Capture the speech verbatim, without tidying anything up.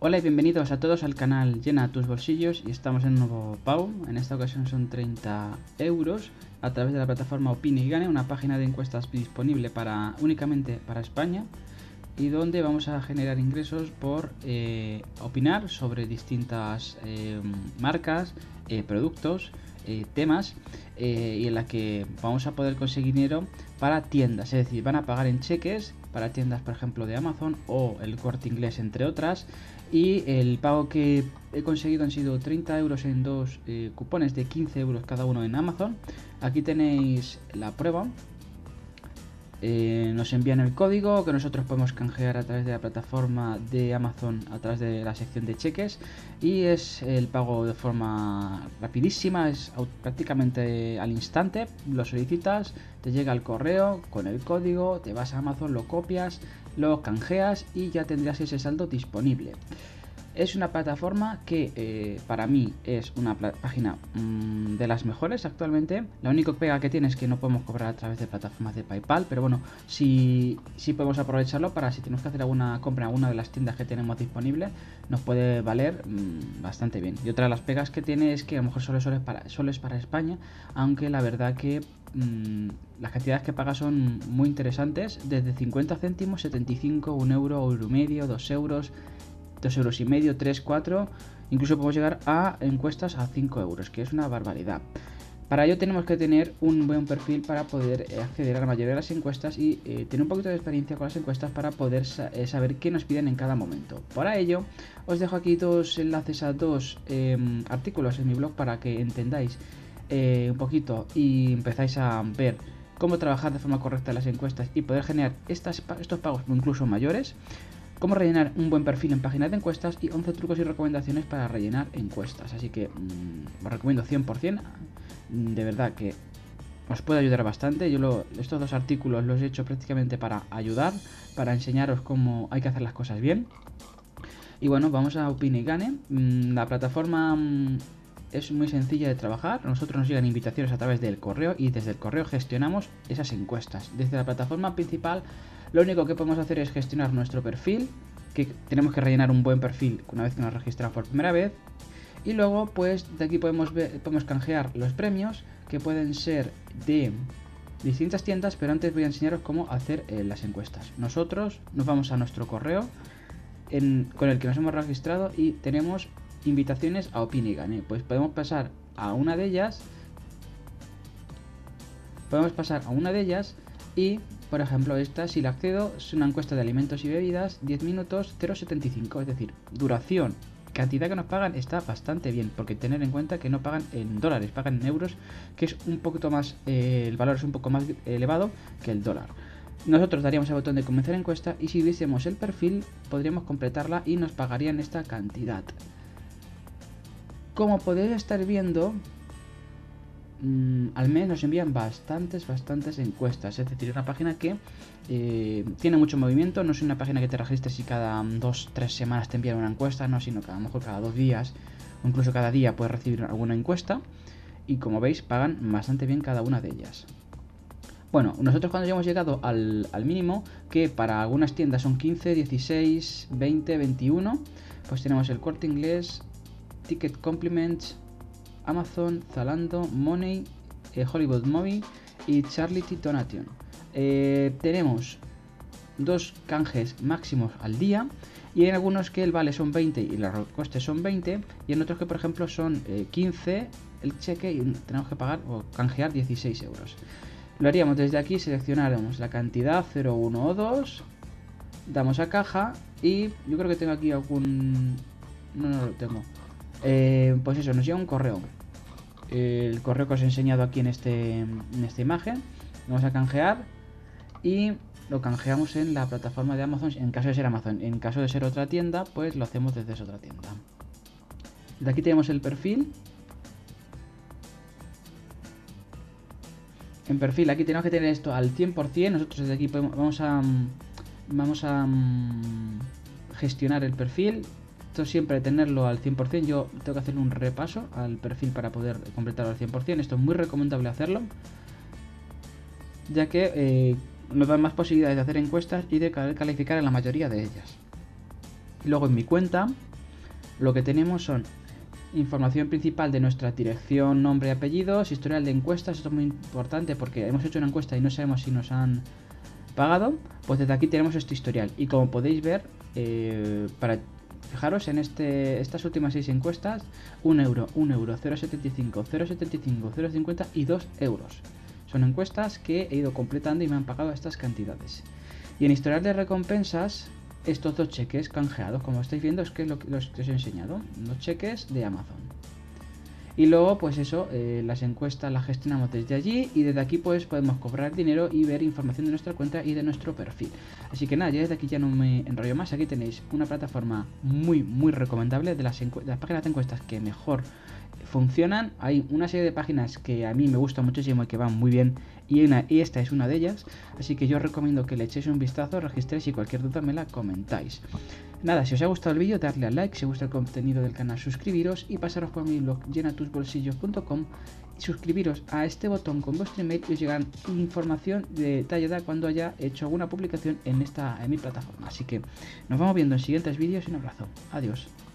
Hola y bienvenidos a todos al canal Llena tus bolsillos y estamos en un nuevo pago. En esta ocasión son treinta euros a través de la plataforma Opine y Gane, una página de encuestas disponible para únicamente para España y donde vamos a generar ingresos por eh, opinar sobre distintas eh, marcas, eh, productos, eh, temas eh, y en la que vamos a poder conseguir dinero para tiendas, es decir, van a pagar en cheques para tiendas, por ejemplo, de Amazon o El Corte Inglés, entre otras. Y el pago que he conseguido han sido treinta euros en dos eh, cupones de quince euros cada uno en Amazon. Aquí tenéis la prueba. Eh, nos envían el código que nosotros podemos canjear a través de la plataforma de Amazon, a través de la sección de cheques, y es el pago de forma rapidísima, es prácticamente al instante. Lo solicitas, te llega el correo con el código, te vas a Amazon, lo copias, lo canjeas y ya tendrás ese saldo disponible. Es una plataforma que eh, para mí es una página mmm, de las mejores actualmente. La única pega que tiene es que no podemos cobrar a través de plataformas de PayPal, pero bueno, sí, sí podemos aprovecharlo para si tenemos que hacer alguna compra en alguna de las tiendas que tenemos disponible, nos puede valer mmm, bastante bien. Y otra de las pegas que tiene es que a lo mejor solo, solo, es, para, solo es para España, aunque la verdad que mmm, las cantidades que paga son muy interesantes, desde cincuenta céntimos, setenta y cinco, un euro, euro y medio, dos euros, dos euros y medio, tres, cuatro, incluso podemos llegar a encuestas a cinco euros, que es una barbaridad. Para ello tenemos que tener un buen perfil para poder acceder a la mayoría de las encuestas y eh, tener un poquito de experiencia con las encuestas para poder sa eh, saber qué nos piden en cada momento. Para ello os dejo aquí dos enlaces a dos eh, artículos en mi blog para que entendáis eh, un poquito y empezáis a ver cómo trabajar de forma correcta las encuestas y poder generar estas, estos pagos incluso mayores. Cómo rellenar un buen perfil en páginas de encuestas y once trucos y recomendaciones para rellenar encuestas. Así que mmm, os recomiendo cien por cien. De verdad que os puede ayudar bastante. Yo lo, estos dos artículos los he hecho prácticamente para ayudar, para enseñaros cómo hay que hacer las cosas bien. Y bueno, vamos a Opine y Gane. Mmm, la plataforma mmm, es muy sencilla de trabajar. Nosotros nos llegan invitaciones a través del correo y desde el correo gestionamos esas encuestas. Desde la plataforma principal lo único que podemos hacer es gestionar nuestro perfil, que tenemos que rellenar un buen perfil una vez que nos registramos por primera vez. Y luego pues de aquí podemos, ver, podemos canjear los premios, que pueden ser de distintas tiendas, pero antes voy a enseñaros cómo hacer eh, las encuestas. Nosotros nos vamos a nuestro correo en, con el que nos hemos registrado y tenemos invitaciones a Opine y Gane. Pues podemos pasar a una de ellas, podemos pasar a una de ellas y... Por ejemplo, esta, si la accedo, es una encuesta de alimentos y bebidas, diez minutos, cero coma setenta y cinco, es decir, duración, cantidad que nos pagan está bastante bien, porque tener en cuenta que no pagan en dólares, pagan en euros, que es un poquito más, eh, el valor es un poco más elevado que el dólar. Nosotros daríamos al botón de comenzar encuesta y si viésemos el perfil, podríamos completarla y nos pagarían esta cantidad. Como podéis estar viendo, al mes nos envían bastantes, bastantes encuestas. Es decir, es una página que eh, tiene mucho movimiento. No es una página que te registres y cada dos, tres semanas te envían una encuesta, no, sino que a lo mejor cada dos días o incluso cada día puedes recibir alguna encuesta. Y como veis, pagan bastante bien cada una de ellas. Bueno, nosotros cuando ya hemos llegado al, al mínimo, que para algunas tiendas son quince, dieciséis, veinte, veintiuno, pues tenemos El Corte Inglés, Ticket Compliments, Amazon, Zalando, Money, eh, Hollywood Movie y Charity Donation. Eh, tenemos dos canjes máximos al día y en algunos que el vale son veinte y los costes son veinte y en otros que por ejemplo son eh, quince el cheque y tenemos que pagar o canjear dieciséis euros. Lo haríamos desde aquí, seleccionaremos la cantidad cero, uno o dos, damos a caja y yo creo que tengo aquí algún... no, no lo tengo. Eh, pues eso, nos llega un correo. El correo que os he enseñado aquí en, este, en esta imagen. Vamos a canjear y lo canjeamos en la plataforma de Amazon. En caso de ser Amazon, en caso de ser otra tienda, pues lo hacemos desde esa otra tienda. De aquí tenemos el perfil. En perfil, aquí tenemos que tener esto al cien por cien. Nosotros desde aquí podemos, vamos a vamos a gestionar el perfil. Esto siempre tenerlo al cien por cien. Yo tengo que hacer un repaso al perfil para poder completarlo al cien por cien. Esto es muy recomendable hacerlo, ya que eh, nos dan más posibilidades de hacer encuestas y de calificar en la mayoría de ellas. Y luego en mi cuenta lo que tenemos son información principal de nuestra dirección, nombre y apellidos, historial de encuestas. Esto es muy importante porque hemos hecho una encuesta y no sabemos si nos han pagado. Pues desde aquí tenemos este historial, y como podéis ver, eh, para fijaros en este, estas últimas seis encuestas, un euro, un euro, cero coma setenta y cinco, cero coma setenta y cinco, cero coma cincuenta y dos euros. Son encuestas que he ido completando y me han pagado estas cantidades. Y en historial de recompensas, estos dos cheques canjeados, como estáis viendo, es que es lo que os he enseñado, los cheques de Amazon. Y luego, pues eso, eh, las encuestas las gestionamos desde allí, y desde aquí pues podemos cobrar dinero y ver información de nuestra cuenta y de nuestro perfil. Así que nada, ya desde aquí ya no me enrollo más. Aquí tenéis una plataforma muy muy recomendable, de las, de las páginas de encuestas que mejor funcionan. Hay una serie de páginas que a mí me gustan muchísimo y que van muy bien, y, una, y esta es una de ellas. Así que yo os recomiendo que le echéis un vistazo, registréis, y cualquier duda me la comentáis. Nada, si os ha gustado el vídeo, darle al like; si os gusta el contenido del canal, suscribiros, y pasaros por mi blog llena tus bolsillos punto com y suscribiros a este botón con vuestro email, y os llegará información detallada cuando haya hecho alguna publicación en esta en mi plataforma. Así que nos vamos viendo en siguientes vídeos, y un abrazo. Adiós.